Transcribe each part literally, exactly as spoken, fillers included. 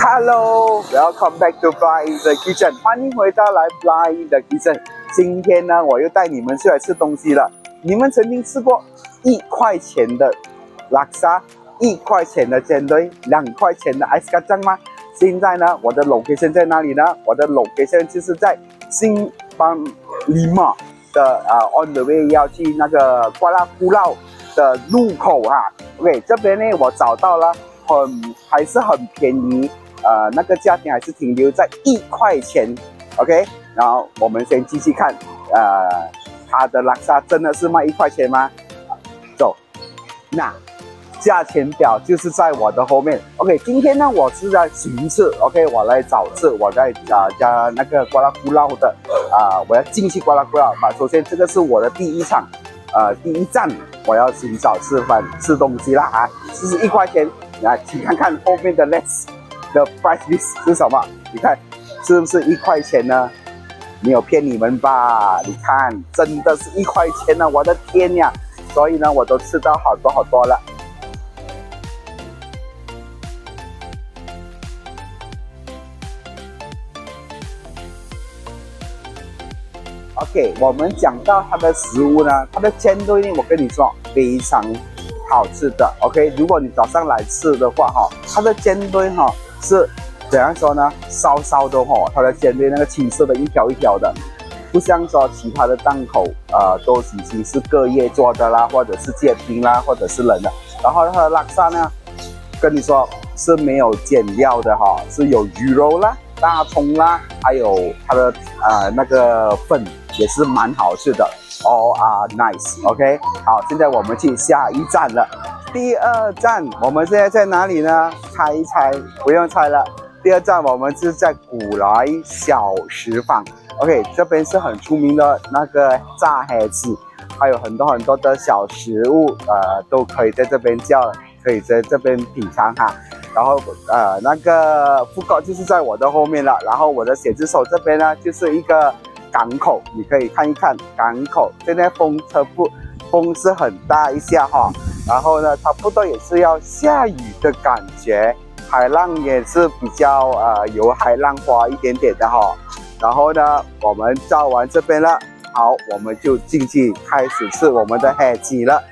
Hello, welcome back to Fly the Kitchen， 欢迎回到来 Fly the Kitchen。今天呢，我又带你们出来吃东西了。你们曾经吃过一块钱的 laksa， 一块钱的jendol， 两块钱的 ice kacang 吗？现在呢，我的 location 在哪里呢？我的 location 就是在新邦lima的啊、uh, on the way 要去那个瓜拉古老的路口哈。OK， 这边呢我找到了。 很还是很便宜，呃，那个价钱还是停留在一块钱 ，OK。然后我们先继续看，呃，它的拉萨真的是卖一块钱吗？走，那价钱表就是在我的后面 ，OK。今天呢，我是在巡视 ，OK， 我来找吃，我在啊家那个瓜拉古老的啊、呃，我要进去瓜拉古老嘛。首先，这个是我的第一场，呃，第一站，我要寻找吃饭吃东西啦啊，这是一块钱。 来，请看看后面的 list 的 price list 是什么？你看，是不是一块钱呢？没有骗你们吧？你看，真的是一块钱呢！我的天呀！所以呢，我都吃到好多好多了。OK， 我们讲到它的食物呢，它的jendol呢，我跟你说非常 好吃的 ，OK。如果你早上来吃的话，哈，它的jendol哈是怎样说呢？烧烧的哈，它的jendol那个青色的一条一条的，不像说其他的档口，呃，都已经是隔夜做的啦，或者是结冰啦，或者是冷的。然后它的拉萨呢，跟你说是没有减料的哈，是有鱼肉啦、大葱啦，还有它的呃那个粉也是蛮好吃的。 All are nice, OK。好，现在我们去下一站了。第二站，我们现在在哪里呢？猜一猜，不用猜了。第二站我们是在古来小食坊 ，OK。这边是很出名的那个炸黑子，还有很多很多的小食物，呃，都可以在这边叫，可以在这边品尝哈。然后呃，那个副告就是在我的后面了。然后我的写字手这边呢，就是一个 港口，你可以看一看港口。现在风车不风是很大一下哈，然后呢，差不多也是要下雨的感觉，海浪也是比较呃有海浪花一点点的哈。然后呢，我们照完这边了，好，我们就进去开始吃我们的黑鸡了。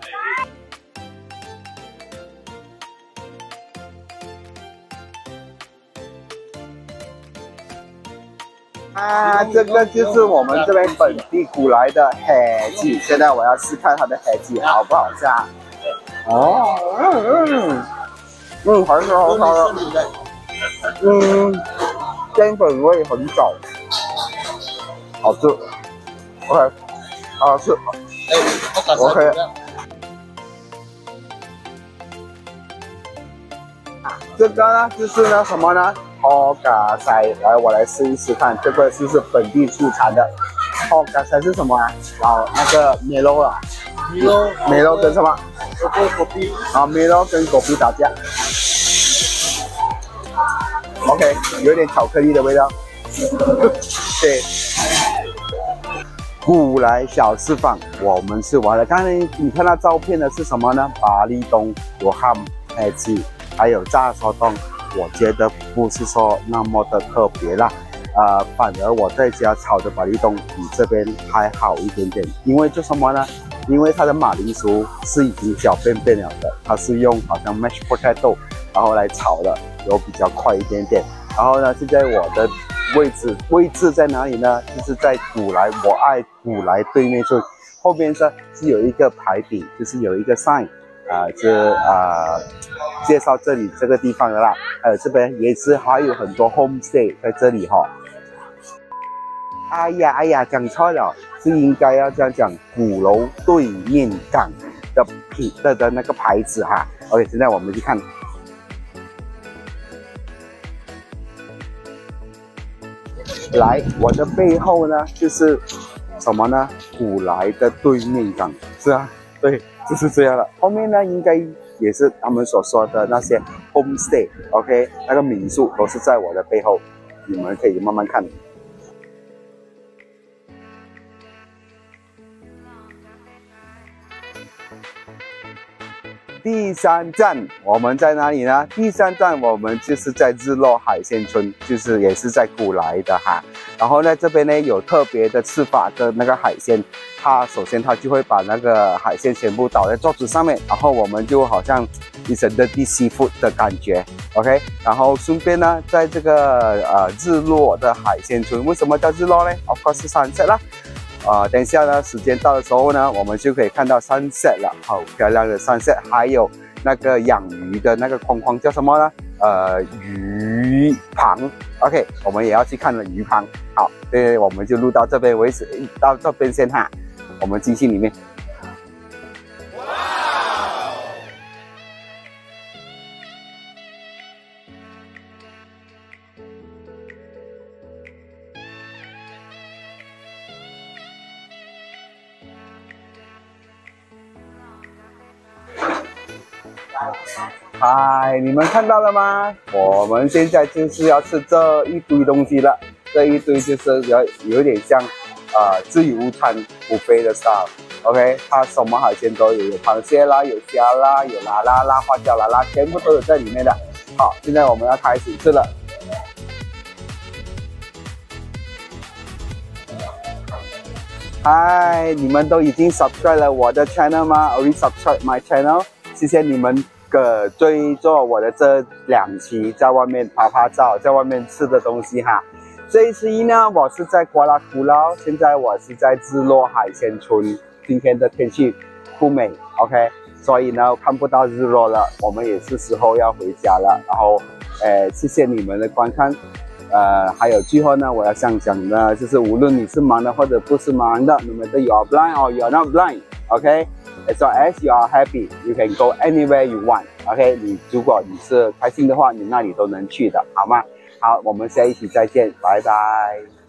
啊，这个就是我们这边本地古来的黑鸡。现在我要试看它的黑鸡好不好吃啊？哦，嗯嗯，嗯，好吃好吃的，嗯，淀粉味很少，好吃 ，OK， 好吃 ，OK。这个呢，就是呢什么呢？ 烤咖塞，来我来试一试看，这个是不是本地出产的？烤咖塞是什么啊？然后那个梅肉啊，梅肉，梅肉跟什么？果皮啊，梅肉跟果皮打架。OK， 有点巧克力的味道。对，古来小吃坊，我们吃完了。刚才你看到照片的是什么呢？巴厘东有ham、黑鸡，还有炸sotong。 我觉得不是说那么的特别啦，呃，反而我在家炒的巴厘东比这边还好一点点，因为这什么呢？因为它的马铃薯是已经小便便了的，它是用好像 mashed potato 然后来炒的，有比较快一点点。然后呢，现在我的位置位置在哪里呢？就是在古来，我爱古来对面，就后边是是有一个牌匾，就是有一个 sign。 啊、呃，这啊、呃、介绍这里这个地方的啦，还有这边也是还有很多 homestay 在这里哈。哎呀哎呀，讲错了，是应该要这样讲，鼓楼对面港的品的的那个牌子哈。OK， 现在我们去看。来，我的背后呢就是什么呢？古来的对面港，是啊，对。 就是这样了，后面呢应该也是他们所说的那些 homestay，OK， 那个民宿都是在我的背后，你们可以慢慢看。 第三站我们在哪里呢？第三站我们就是在日落海鲜村，就是也是在古来的哈。然后呢，这边呢有特别的吃法的那个海鲜，它首先它就会把那个海鲜全部倒在桌子上面，然后我们就好像一整的 seaffod 的感觉 ，OK。然后顺便呢，在这个呃日落的海鲜村，为什么叫日落呢 ？Of course 是sunset啦。啊、呃，等一下呢，时间到的时候呢，我们就可以看到 sunset 了，好漂亮的 sunset， 还有那个养鱼的那个框框叫什么呢？呃，鱼塘 ，OK， 我们也要去看了鱼塘。好，对，我们就录到这边为止，到这边先哈，我们进去里面。嗨，你们看到了吗？我们现在就是要吃这一堆东西了，这一堆就是有有点像呃自由餐buffet的 style。OK， 它什么海鲜都有，有螃蟹啦，有虾啦，有啦啦啦花椒啦啦，全部都有在里面的。好，现在我们要开始吃了。嗨，你们都已经 subscribe 了我的 channel 吗 ？Already subscribe my channel， 谢谢你们。个追做我的这两期在外面拍拍照，在外面吃的东西哈。这一期呢，我是在瓜拉古捞，现在我是在日落海鲜村。今天的天气不美 ，OK， 所以呢看不到日落了，我们也是时候要回家了。然后，呃，谢谢你们的观看。呃，还有最后呢，我要想讲的就是，无论你是忙的或者不是忙的，no matter you are blind or you are not blind，OK。As long as you are happy, you can go anywhere you want. OK， 你如果你是开心的话，你那里都能去的，好吗？好，我们下一期再见，拜拜。